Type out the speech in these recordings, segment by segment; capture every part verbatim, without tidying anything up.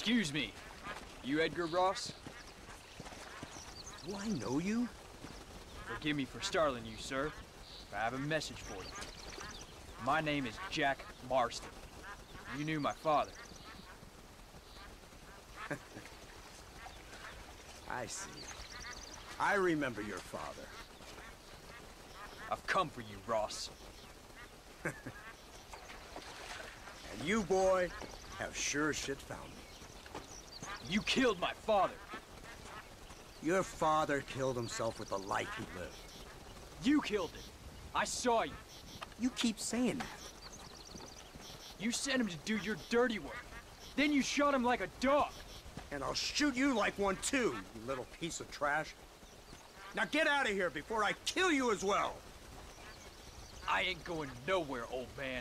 Excuse me. You Edgar Ross? Do I know you? Forgive me for startling you, sir. I have a message for you. My name is Jack Marston. You knew my father. I see. I remember your father. I've come for you, Ross. And you, boy, have sure as shit found me. You killed my father. Your father killed himself with the life he lived. You killed him. I saw you. You keep saying that. You sent him to do your dirty work. Then you shot him like a dog. And I'll shoot you like one too, you little piece of trash. Now get out of here before I kill you as well. I ain't going nowhere, old man.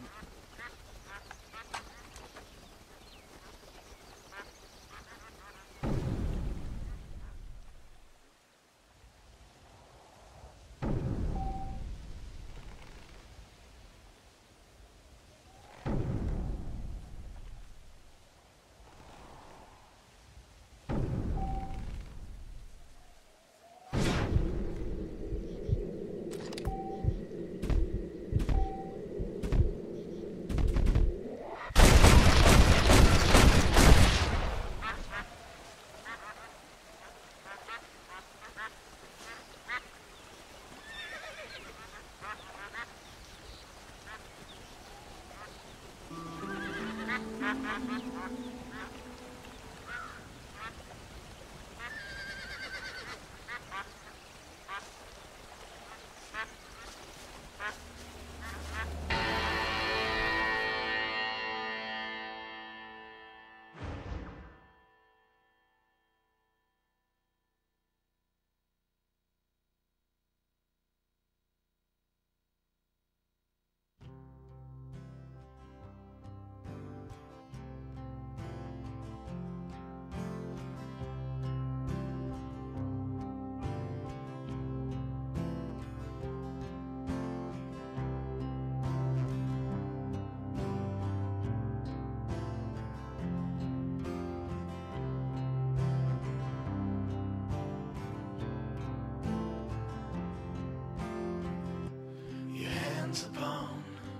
Upon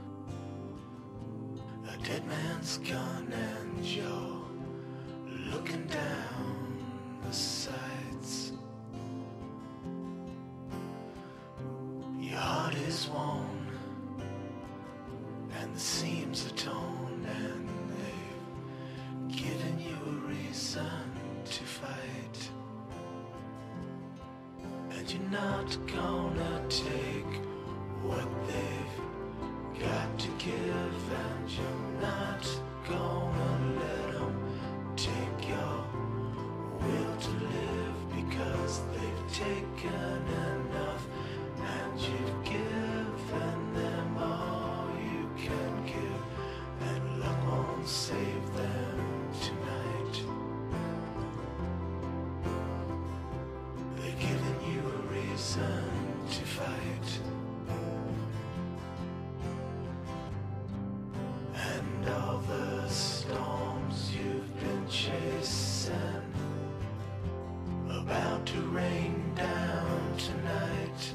a dead man's gun, and you're looking down the sights. Your heart is worn and the seams are torn, and they've given you a reason to fight. And you're not gonna take what they've got to give, and you're not gonna let them take your will to live, because they've taken enough, and you've given them all you can give, and luck won't save them tonight. They've given you a reason to fight. All the storms you've been chasing, about to rain down tonight.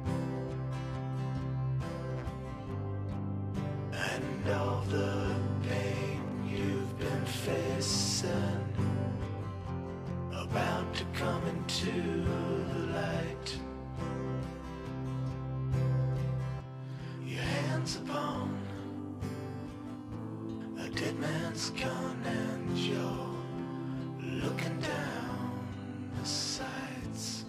And all the pain you've been facing, about to come into the light. Your hands upon a dead man's gun, and you're looking down the sights.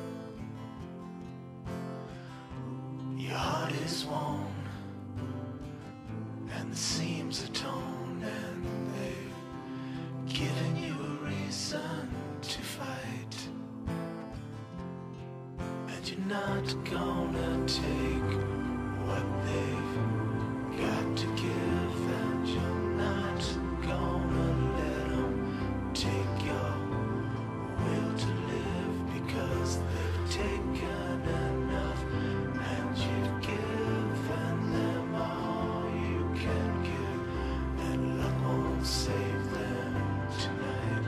Your heart is worn and the seams are torn, and they've given you a reason to fight. And you're not gonna take what they've got to give, and you're not gonna let them take your will to live, because they've taken enough, and you've given them all you can give, and luck won't save them tonight.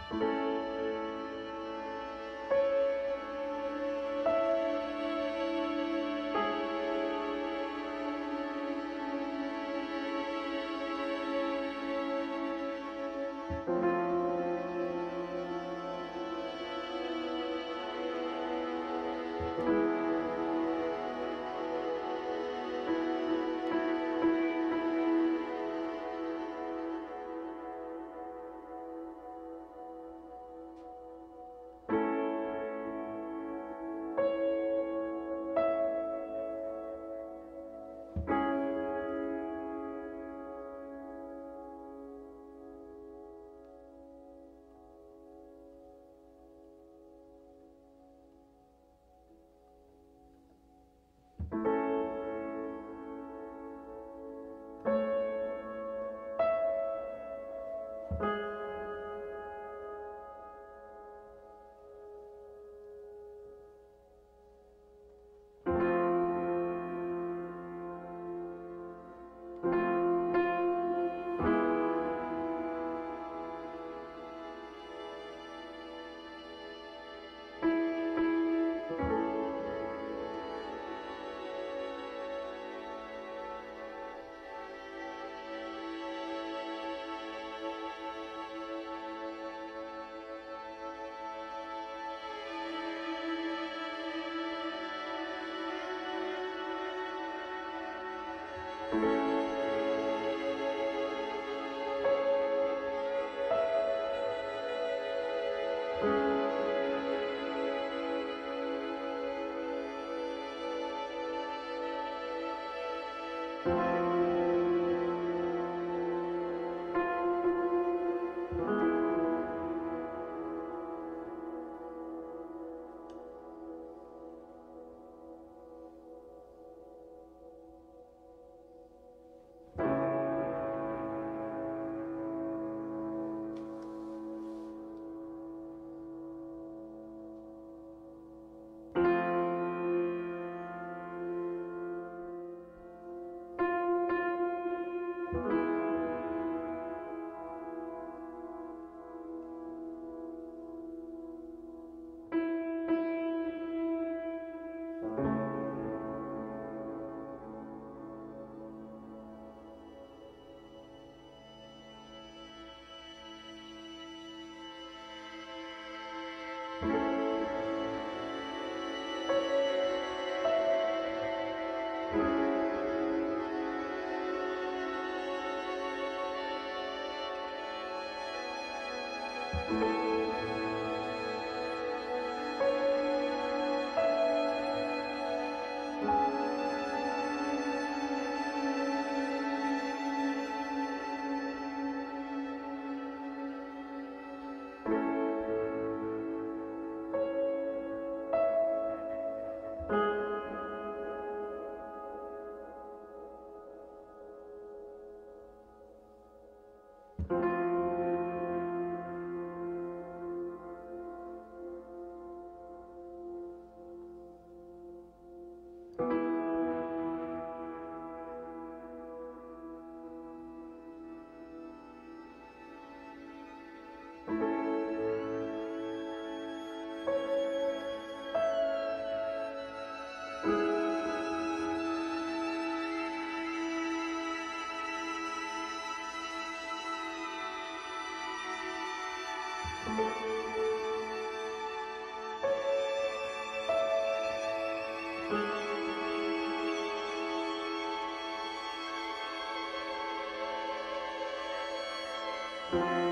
Bye.